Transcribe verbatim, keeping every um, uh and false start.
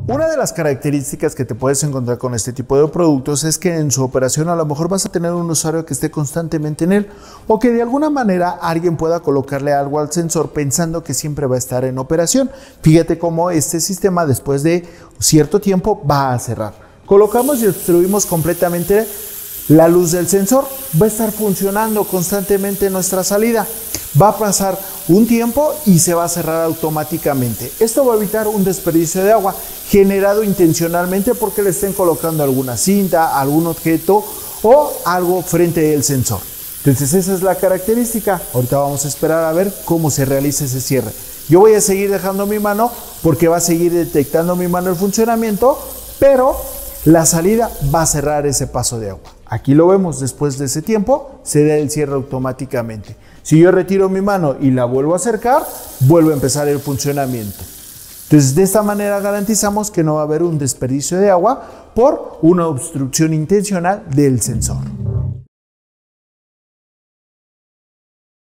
Una de las características que te puedes encontrar con este tipo de productos es que en su operación a lo mejor vas a tener un usuario que esté constantemente en él o que de alguna manera alguien pueda colocarle algo al sensor pensando que siempre va a estar en operación. Fíjate cómo este sistema después de cierto tiempo va a cerrar. Colocamos y obstruimos completamente la luz del sensor, va a estar funcionando constantemente nuestra salida. Va a pasar un tiempo y se va a cerrar automáticamente. Esto va a evitar un desperdicio de agua generado intencionalmente porque le estén colocando alguna cinta, algún objeto o algo frente al sensor. Entonces esa es la característica. Ahorita vamos a esperar a ver cómo se realiza ese cierre. Yo voy a seguir dejando mi mano porque va a seguir detectando mi mano el funcionamiento, pero la salida va a cerrar ese paso de agua. Aquí lo vemos, después de ese tiempo se da el cierre automáticamente. Si yo retiro mi mano y la vuelvo a acercar, vuelve a empezar el funcionamiento. Entonces de esta manera garantizamos que no va a haber un desperdicio de agua por una obstrucción intencional del sensor.